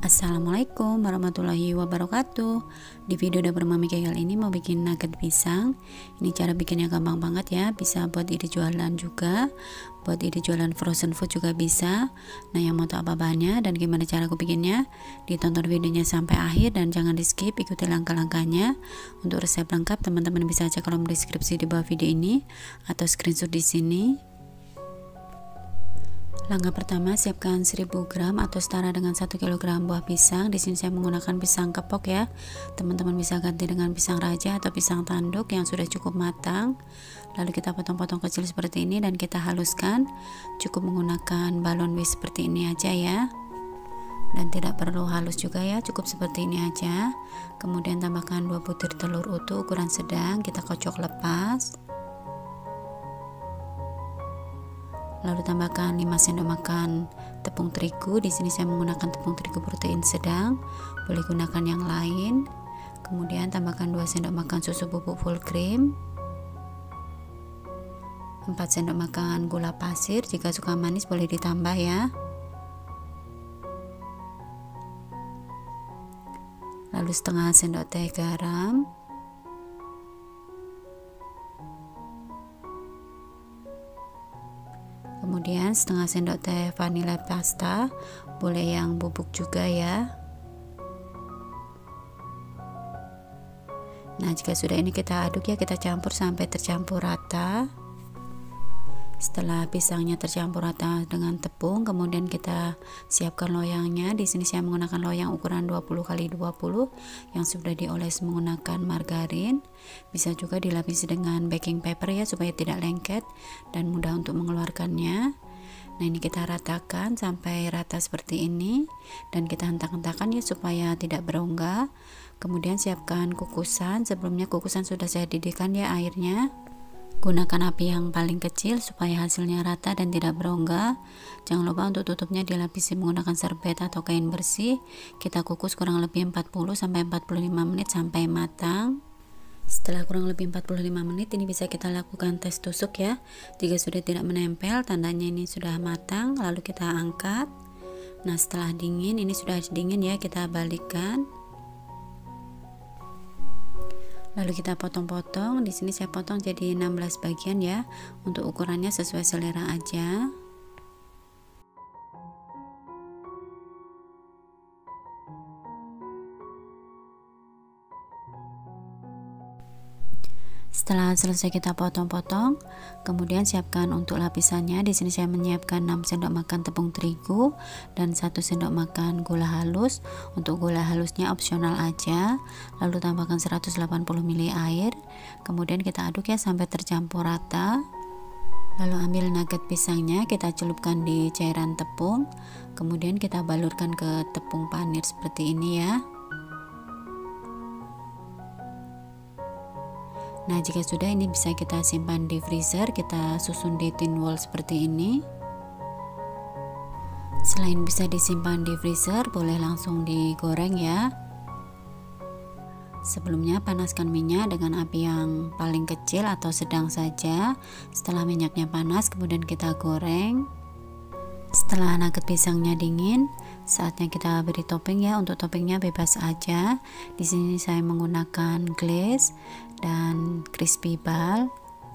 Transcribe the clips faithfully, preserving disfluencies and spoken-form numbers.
Assalamualaikum warahmatullahi wabarakatuh. Di video dapur Mami Kay kali ini mau bikin nugget pisang. Ini cara bikinnya gampang banget ya. Bisa buat ide jualan juga, buat ide jualan frozen food juga bisa. Nah, yang mau tahu apa bahannya dan gimana cara aku bikinnya, ditonton videonya sampai akhir dan jangan di skip, ikuti langkah-langkahnya. Untuk resep lengkap teman-teman bisa cek kolom deskripsi di bawah video ini atau screenshot di sini. Langkah pertama, siapkan seribu gram atau setara dengan satu kilogram buah pisang. Di sini saya menggunakan pisang kepok ya. Teman-teman bisa ganti dengan pisang raja atau pisang tanduk yang sudah cukup matang. Lalu kita potong-potong kecil seperti ini dan kita haluskan. Cukup menggunakan balon whisk seperti ini aja ya. Dan tidak perlu halus juga ya, cukup seperti ini aja. Kemudian tambahkan dua butir telur utuh ukuran sedang, kita kocok lepas. Lalu tambahkan lima sendok makan tepung terigu. Di sini saya menggunakan tepung terigu protein sedang, boleh gunakan yang lain. Kemudian tambahkan dua sendok makan susu bubuk full cream, empat sendok makan gula pasir, jika suka manis boleh ditambah ya. Lalu setengah sendok teh garam. Kemudian setengah sendok teh vanila pasta, boleh yang bubuk juga ya. Nah, jika sudah ini kita aduk ya, kita campur sampai tercampur rata. Setelah pisangnya tercampur rata dengan tepung, kemudian kita siapkan loyangnya. Di sini saya menggunakan loyang ukuran dua puluh kali dua puluh yang sudah dioles menggunakan margarin. Bisa juga dilapisi dengan baking paper ya, supaya tidak lengket dan mudah untuk mengeluarkannya. Nah, ini kita ratakan sampai rata seperti ini dan kita hentak-hentakan ya supaya tidak berongga. Kemudian siapkan kukusan. Sebelumnya kukusan sudah saya didihkan ya airnya. Gunakan api yang paling kecil supaya hasilnya rata dan tidak berongga. Jangan lupa untuk tutupnya dilapisi menggunakan serbet atau kain bersih. Kita kukus kurang lebih empat puluh sampai empat puluh lima menit sampai matang. Setelah kurang lebih empat puluh lima menit ini bisa kita lakukan tes tusuk ya. Jika sudah tidak menempel, tandanya ini sudah matang. Lalu kita angkat. Nah, setelah dingin, ini sudah dingin ya, kita balikkan. Lalu kita potong-potong. Di sini saya potong jadi enam belas bagian ya. Untuk ukurannya sesuai selera aja. Setelah selesai kita potong-potong, kemudian siapkan untuk lapisannya. Di sini saya menyiapkan enam sendok makan tepung terigu dan satu sendok makan gula halus. Untuk gula halusnya opsional aja. Lalu tambahkan seratus delapan puluh mililiter air. Kemudian kita aduk ya sampai tercampur rata. Lalu ambil nugget pisangnya, kita celupkan di cairan tepung. Kemudian kita balurkan ke tepung panir seperti ini ya. Nah, jika sudah ini bisa kita simpan di freezer, kita susun di tin wall seperti ini. Selain bisa disimpan di freezer, boleh langsung digoreng ya. Sebelumnya panaskan minyak dengan api yang paling kecil atau sedang saja. Setelah minyaknya panas, kemudian kita goreng. Setelah nugget pisangnya dingin, saatnya kita beri topping ya. Untuk toppingnya bebas aja. Di sini saya menggunakan glaze dan crispy ball.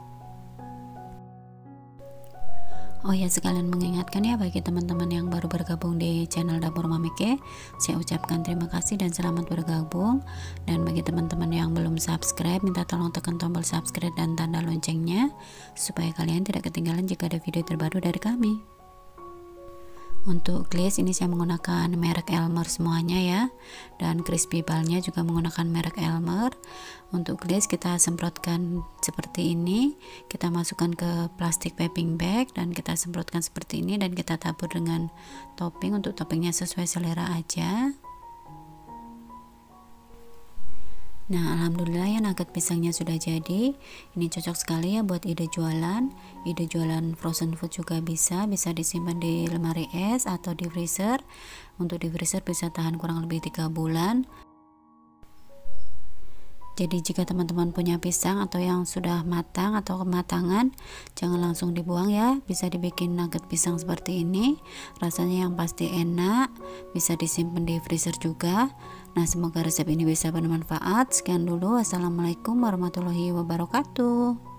Oh ya, sekalian mengingatkan ya bagi teman-teman yang baru bergabung di channel Dapur Mami Kay, saya ucapkan terima kasih dan selamat bergabung. Dan bagi teman-teman yang belum subscribe, minta tolong tekan tombol subscribe dan tanda loncengnya supaya kalian tidak ketinggalan jika ada video terbaru dari kami. Untuk glaze ini saya menggunakan merek Elmer semuanya ya, dan crispy ballnya juga menggunakan merek Elmer. Untuk glaze kita semprotkan seperti ini, kita masukkan ke plastik piping bag dan kita semprotkan seperti ini dan kita tabur dengan topping. Untuk toppingnya sesuai selera aja. Nah, alhamdulillah ya nugget pisangnya sudah jadi. Ini cocok sekali ya buat ide jualan. Ide jualan frozen food juga bisa. Bisa disimpan di lemari es atau di freezer. Untuk di freezer bisa tahan kurang lebih tiga bulan. Jadi jika teman-teman punya pisang atau yang sudah matang atau kematangan, jangan langsung dibuang ya, bisa dibikin nugget pisang seperti ini. Rasanya yang pasti enak, bisa disimpan di freezer juga. Nah, semoga resep ini bisa bermanfaat. Sekian dulu, wassalamualaikum warahmatullahi wabarakatuh.